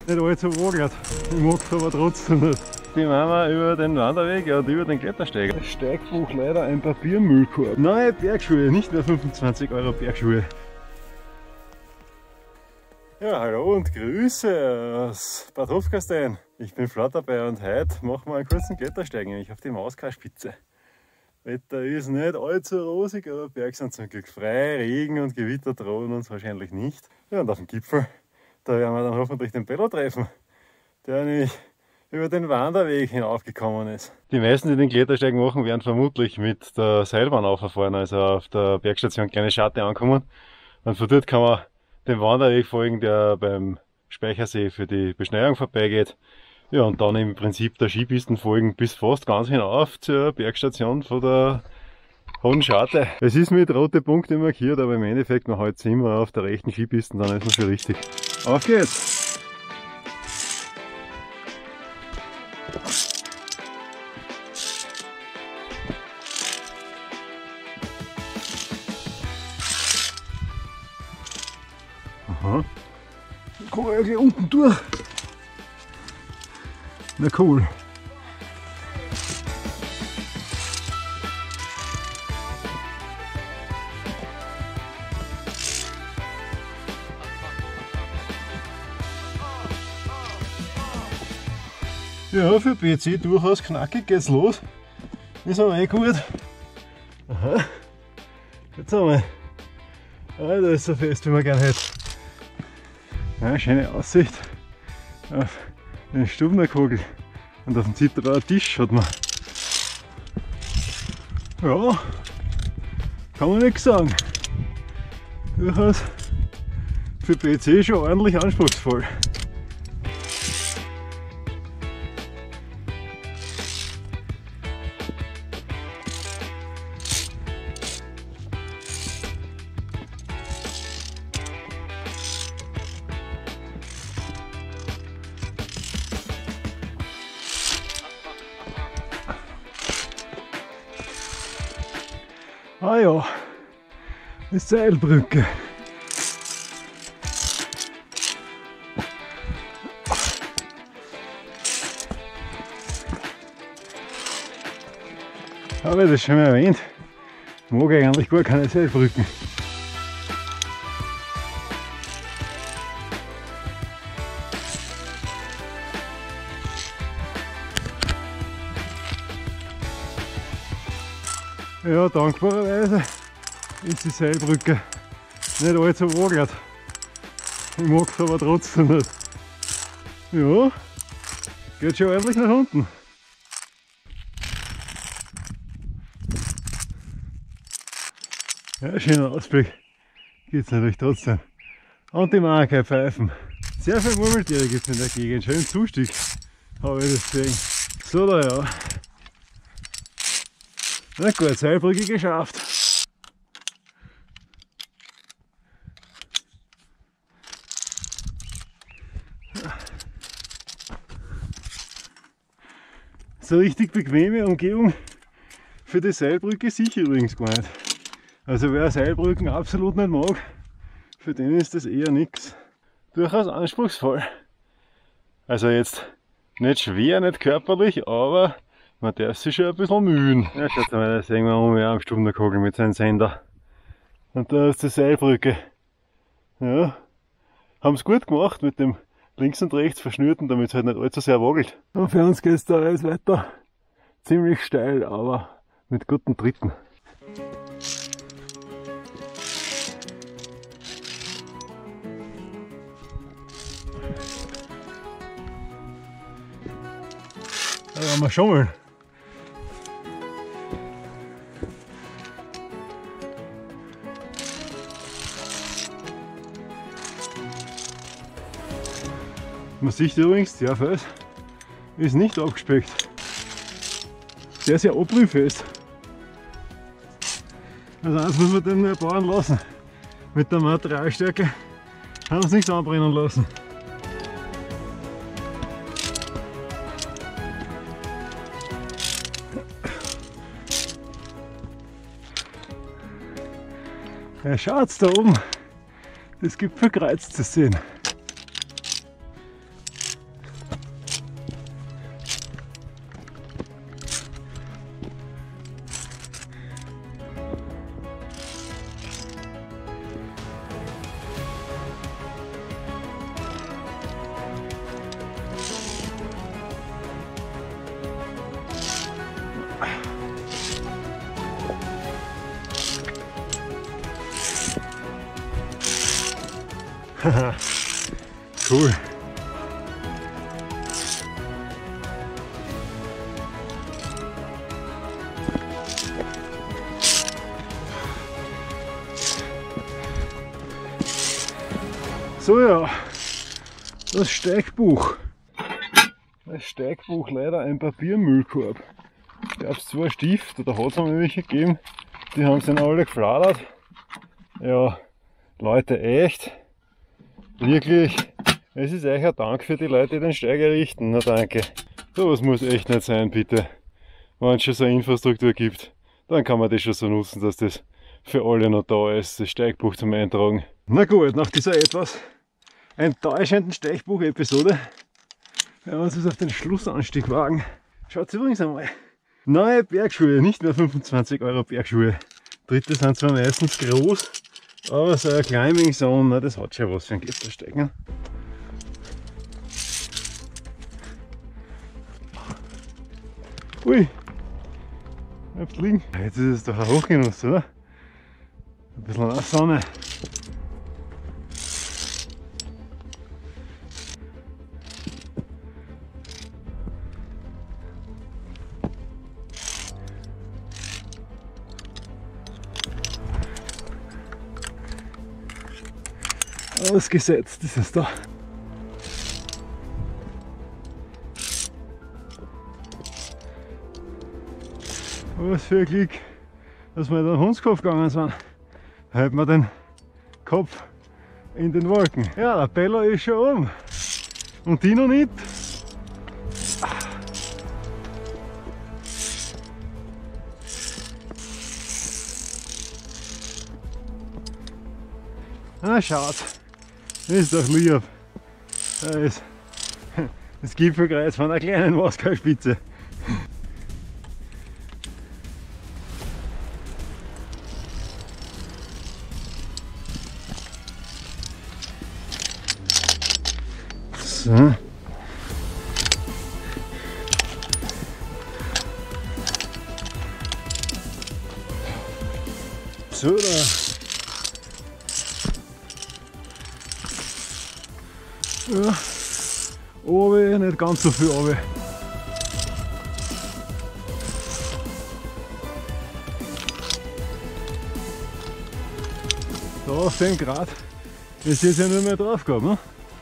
Nicht allzu wagert. Ich mag es aber trotzdem nicht. Die machen wir über den Wanderweg und über den Klettersteig. Das Steigbuch leider ein Papiermüllkorb. Neue Bergschuhe, nicht mehr 25 € Bergschuhe. Ja, hallo und Grüße aus Bad Hofgastein. Ich bin Flaut dabei und heute machen wir einen kurzen Klettersteig, nämlich auf die Mauskarspitze. Wetter ist nicht allzu rosig, aber Berg sind zum Glück frei. Regen und Gewitter drohen uns wahrscheinlich nicht. Ja, und auf dem Gipfel, da werden wir dann hoffentlich den Bello treffen, der nämlich über den Wanderweg hinaufgekommen ist. Die meisten, die den Klettersteig machen, werden vermutlich mit der Seilbahn auffahren, also auf der Bergstation Kleine Schatte ankommen. Und von dort kann man dem Wanderweg folgen, der beim Speichersee für die Beschneiung vorbeigeht. Ja, und dann im Prinzip der Skipisten folgen bis fast ganz hinauf zur Bergstation von der Hohen Scharte. Es ist mit roten Punkten markiert, aber im Endeffekt, man hält immer auf der rechten Skipisten, dann ist man schon richtig. Auf geht's! Aha. Dann kommen wir ja gleich unten durch. Na cool. Ja, für PC durchaus knackig geht's los. Ist aber gut. Aha. Jetzt einmal. Ah, da ist so fest, wie man gerne hätte. Ja, schöne Aussicht auf den Stubnerkogel. Und auf dem Zitterer Tisch hat man. Ja, kann man nichts sagen. Durchaus für PC schon ordentlich anspruchsvoll. Ah ja, die Seilbrücke. Habe ich das schon mal erwähnt? Ich mag eigentlich gar keine Seilbrücken. Ja, dankbarerweise ist die Seilbrücke nicht allzu wagert. Ich mag es aber trotzdem nicht. Ja, geht schon ordentlich nach unten. Ja, schöner Ausblick gibt es natürlich trotzdem. Und die Marke pfeifen. Sehr viele Murmeltiere gibt es in der Gegend. Schön Zustieg habe ich das gesehen. So, da ja. Na gut, Seilbrücke geschafft. So richtig bequeme Umgebung für die Seilbrücke sicher übrigens gar nicht. Also wer Seilbrücken absolut nicht mag, für den ist das eher nichts. Durchaus anspruchsvoll. Also jetzt nicht schwer, nicht körperlich, aber man darf sich schon ein bisschen mühen. Ja, schaut mal, da sehen wir oben am Stubnerkogel mit seinem Sender. Und da ist die Seilbrücke. Ja, haben es gut gemacht mit dem links und rechts verschnürten, damit es halt nicht allzu sehr wagelt. Und für uns geht es da jetzt weiter. Ziemlich steil, aber mit guten Tritten. Da werden wir schummeln. Man sieht übrigens, der Fels ist nicht abgespeckt. Der ist ja abrührfest. Also eins muss man den nur bauen lassen. Mit der Materialstärke haben wir es nichts anbrennen lassen. Ja, schaut's da oben, das Gipfelkreuz zu sehen. Cool. So ja, das Steigbuch. Das Steigbuch leider ein Papiermüllkorb. Gab es zwar Stift, oder hat es mir welche gegeben, die haben sie dann alle gefladert. Ja, Leute, echt, wirklich, es ist euch ein Dank für die Leute, die den Steig errichten. Na danke. Sowas muss echt nicht sein, bitte. Wenn es schon so eine Infrastruktur gibt, dann kann man das schon so nutzen, dass das für alle noch da ist, das Steigbuch zum Eintragen. Na gut, nach dieser etwas enttäuschenden Steigbuch-Episode werden wir uns auf den Schlussanstieg wagen. Schaut übrigens einmal. Neue Bergschuhe, nicht mehr 25 € Bergschuhe. Dritte sind zwar meistens groß, aber so ein Climbing Zone, na, das hat schon was für ein Klettersteig. Ne? Ui, bleibt liegen. Jetzt ist es doch auch hochgenutzt, oder? Ein bisschen nach Sonne. Ausgesetzt ist es da. Was für ein Glück, dass wir in den Hundskopf gegangen sind. Halten wir den Kopf in den Wolken. Ja, der Bello ist schon um. Und die noch nicht. Ah, schaut. Ist doch lieb. Da ist das Gipfelkreuz von einer kleinen Moskauspitze. So. So da. Ja, oben nicht ganz so viel oben. Da auf 10 Grad ist jetzt ja nur mehr drauf gehabt, ne?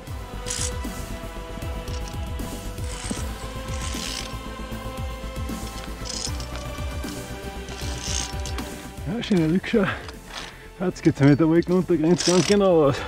Ja, schöne Rückschau. Jetzt geht es mit der Wolkenuntergrenze ganz genau aus.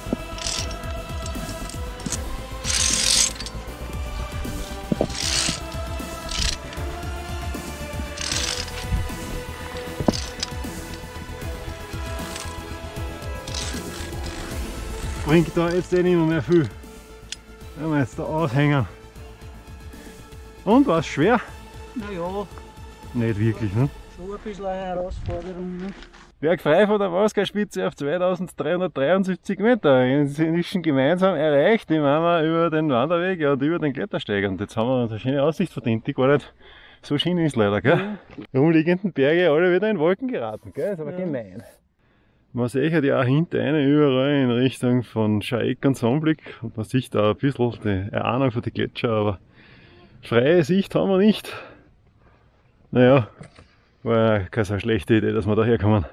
Bringt da jetzt eh nicht mehr viel. Wenn wir jetzt da aushängen. Und war es schwer? Naja, Nicht wirklich, ne? schon ein bisschen eine Herausforderung. Ne? Bergfrei von der Moskauspitze auf 2373 Meter. Inzwischen gemeinsam erreicht, die waren wir über den Wanderweg und über den Klettersteig. Und jetzt haben wir uns eine schöne Aussicht verdient, die gar nicht so schön ist leider, gell? Die umliegenden Berge alle wieder in Wolken geraten, gell? Das ist aber gemein. Man sieht ja auch hinter einen überall in Richtung von Schaeck und Sonnenblick und man sieht da ein bisschen die Erahnung von den Gletscher, aber freie Sicht haben wir nicht. Naja, war ja keine so schlechte Idee, dass wir da herkommen.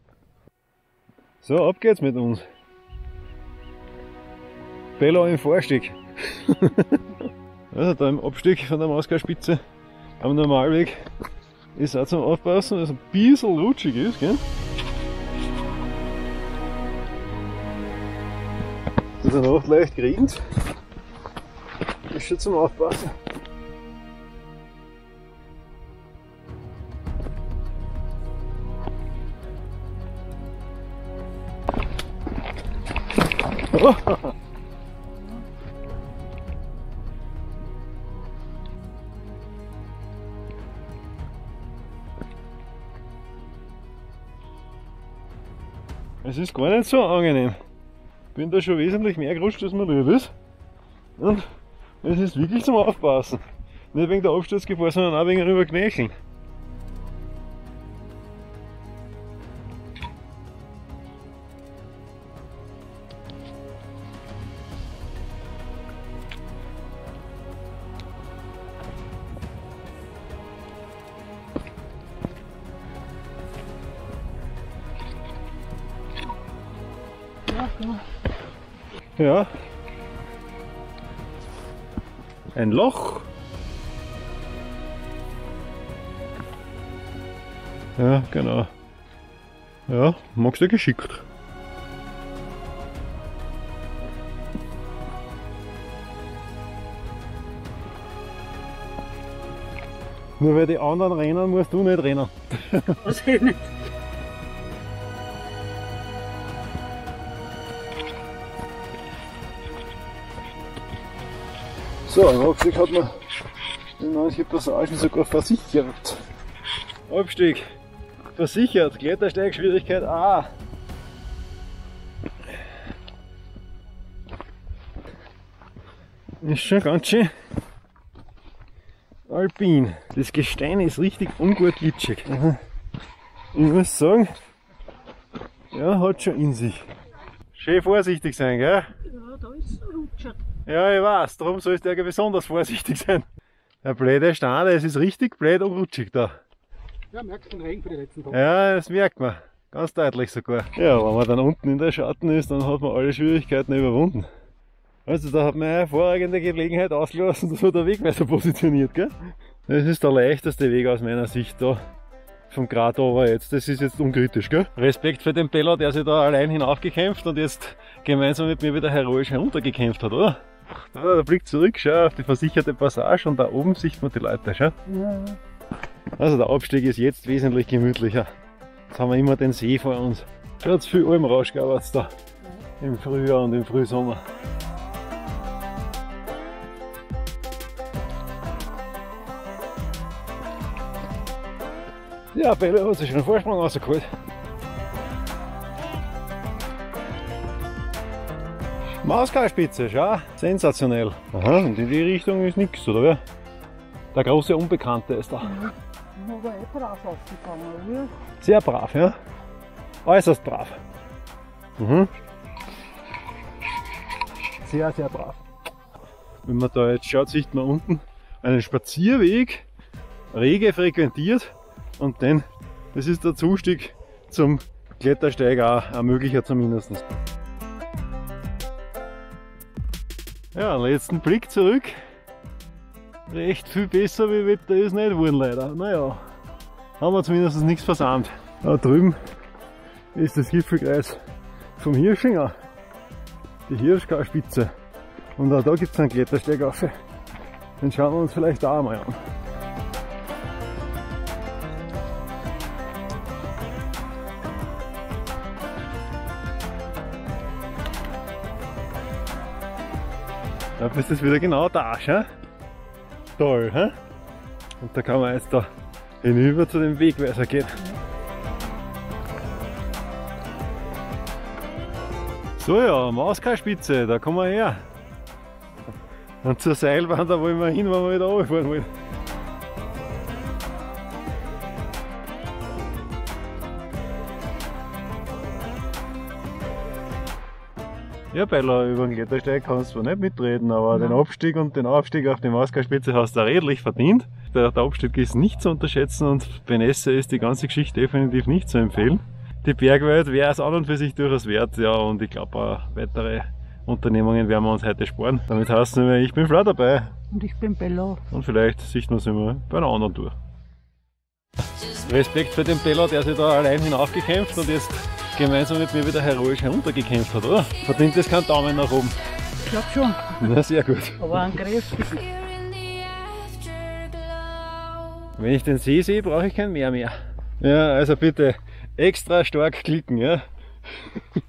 So, ab geht's mit uns. Bello im Vorstieg. Also da im Abstieg von der Moskauspitze am Normalweg ist auch zum Aufpassen, dass es ein bisschen rutschig ist, gell? In der Nacht leicht regnet. Ist schon zum Aufpassen. Oh. Es ist gar nicht so angenehm. Bin da schon wesentlich mehr gerutscht, als mir lieb ist. Und es ist wirklich zum Aufpassen. Nicht wegen der Absturzgefahr, sondern auch wegen über Knöcheln. Ja. Ein Loch. Ja, genau. Ja, magst du geschickt. Nur weil die anderen rennen, musst du nicht rennen. Was ich nicht. So, im Abstieg hat man in manchen Passagen sogar versichert. Abstieg versichert, Klettersteigschwierigkeit A. Ist schon ganz schön alpin. Das Gestein ist richtig ungut glitschig. Ich muss sagen, ja, hat schon in sich. Schön vorsichtig sein, gell? Ja, da ist es rutschert. Ja, ich weiß, darum sollst du ja besonders vorsichtig sein. Der blöde Stein, es ist richtig blöd und rutschig da. Ja, merkst du den Regen für die letzten Tage? Ja, das merkt man. Ganz deutlich sogar. Ja, wenn man dann unten in der Schatten ist, dann hat man alle Schwierigkeiten überwunden. Also da hat man eine hervorragende Gelegenheit ausgelassen, dass man der Wegweiser positioniert, gell? Das ist der leichteste Weg aus meiner Sicht da. Vom Grat over jetzt. Das ist jetzt unkritisch, gell? Respekt für den Bello, der sich da allein hinaufgekämpft und jetzt gemeinsam mit mir wieder heroisch heruntergekämpft hat, oder? Da, der Blick zurück, schau auf die versicherte Passage und da oben sieht man die Leute, schau. Ja. Also der Abstieg ist jetzt wesentlich gemütlicher. Jetzt haben wir immer den See vor uns. Schaut viel Almrausch gab's da. Im Frühjahr und im Frühsommer. Ja, Bello hat sich schon einen Vorsprung rausgeholt. Mauskarspitze, schau, sensationell. Aha, und in die Richtung ist nichts, oder wer? Der große Unbekannte ist da. Aber brav ausgegangen, oder? Sehr brav, ja? Äußerst brav. Mhm. Sehr, sehr brav. Wenn man da jetzt schaut, sieht man unten einen Spazierweg, rege frequentiert und dann, das ist der Zustieg zum Klettersteig auch ein möglicher zumindest. Ja, einen letzten Blick zurück. Recht viel besser wie Wetter ist nicht geworden leider. Naja, haben wir zumindest nichts versammelt. Da drüben ist das Gipfelkreis vom Hirschinger, die Hirschkarspitze. Und auch da gibt es einen Klettersteig auf. Den schauen wir uns vielleicht auch mal an. Da bist du wieder genau da, schau? Toll, hä? Und da kann man jetzt da hinüber zu dem Wegweiser gehen. So ja, Mauskarspitze, da kommen wir her. Und zur Seilbahn, da wollen wir hin, wenn wir wieder runterfahren wollen. Ja, Bello, über den Klettersteig kannst du nicht mitreden, aber den Abstieg und den Aufstieg auf die Mauskarspitze hast du redlich verdient. Der Abstieg ist nicht zu unterschätzen und Benesse ist die ganze Geschichte definitiv nicht zu empfehlen. Die Bergwelt wäre es an und für sich durchaus wert, ja, und ich glaube auch weitere Unternehmungen werden wir uns heute sparen. Damit heißt es nur, ich bin Flo dabei. Und ich bin Bello. Und vielleicht sieht man es immer bei einer anderen Tour. Respekt für den Bello, der sich da allein hinaufgekämpft und jetzt gemeinsam mit mir wieder heroisch heruntergekämpft hat, oder? Verdient das keinen Daumen nach oben? Ich glaube schon. Na, sehr gut. Aber ein kräftig. Wenn ich den See sehe, brauche ich kein Meer mehr. Ja, also bitte extra stark klicken, ja?